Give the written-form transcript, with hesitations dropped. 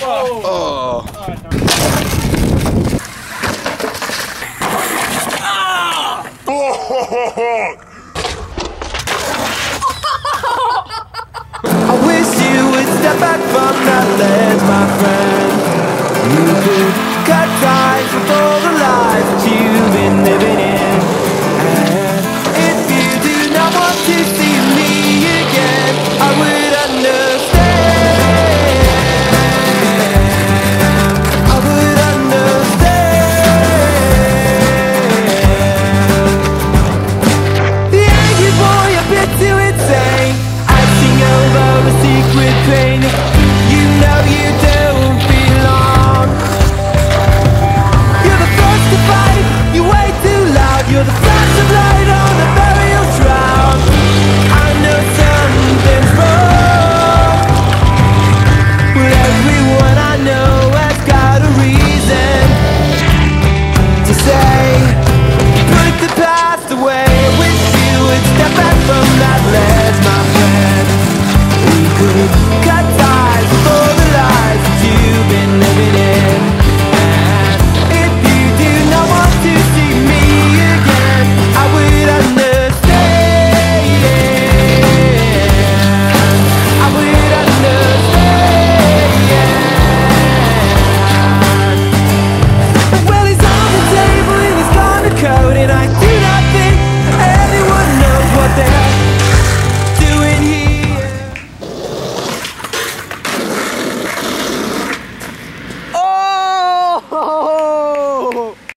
Oh. I wish you would step back from that ledge, my friend. You could cut ties with all the lies that you've been living in.